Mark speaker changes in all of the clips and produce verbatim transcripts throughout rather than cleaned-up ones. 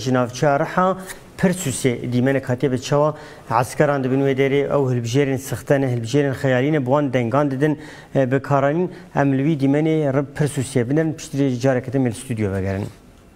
Speaker 1: جنافچه رحا پرسوسه دیمن کاتب چوا عسکران دبن ودری او هلبجرین سختن هلبجرین خیالین بوان دنگان ددن به کارانین عملوی دیمن رب پرسوسه بنن پشتری جارکت مل استودیو بگرن.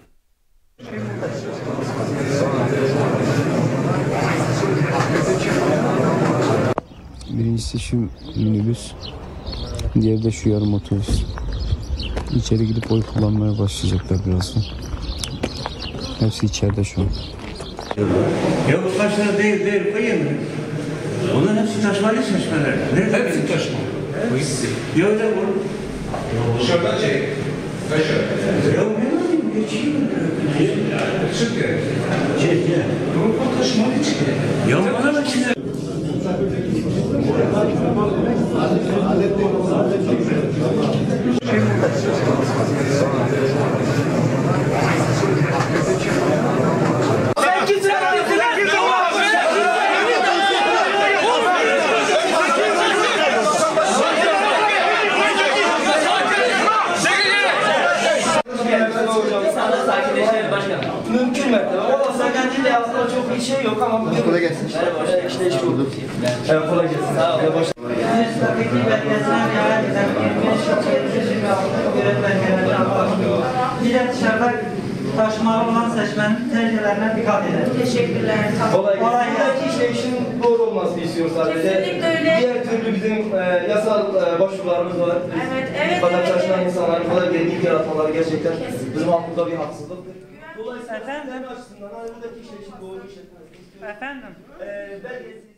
Speaker 2: Birincisi şu minibüs, diğeri de şu yarım otobüs. İçeri gidip oy kullanmaya başlayacaklar birazdan. Hepsi içeride şu an.
Speaker 3: Ya bu taşları değil değil koyayım mı? Onların hepsi taşmalı taşmalar. Hepsi taşmalı. Hepsi. Ya öyle bu. Dışarıdan çek. Taşır. Ya ne yapayım? Geçeyim. Çık ya. Çek ya. Bu taşmalı çık ya. Ya bana bak şimdi.
Speaker 4: Mümkün mertebe. Olmazsa kendinde aslında çok bir şey yok ama bugün... Kolay gelsin. Merhaba, işte iş bulduk. Evet, kolay gelsin. Sağ olun. Üniversitedeki belgesel yani yirmi beş yirmi altı öğretmenlerine anlaşılıyor. Bir de dışarıda taşımalı olan seçmenin tercihlerine dikkat edelim.
Speaker 5: Teşekkürler.
Speaker 4: Kolay gelsin. Buradaki işleyişin doğru olmasını istiyoruz sadece.
Speaker 5: Kesinlikle öyle.
Speaker 4: Diğer türlü bizim e, yasal e, başvurularımız var.
Speaker 5: Evet, evet,
Speaker 4: Bu kadar
Speaker 5: evet,
Speaker 4: çalışan
Speaker 5: evet.
Speaker 4: insanların bu kadar gerginlik yaratmaları gerçekten
Speaker 5: Kesinlikle.
Speaker 4: bizim hakkımızda bir haksızlıktır.
Speaker 5: Efendim?
Speaker 4: Açısından hani buradaki işleyişin doğru işletmesi istiyoruz.
Speaker 5: Efendim?
Speaker 4: Ee, belgesiz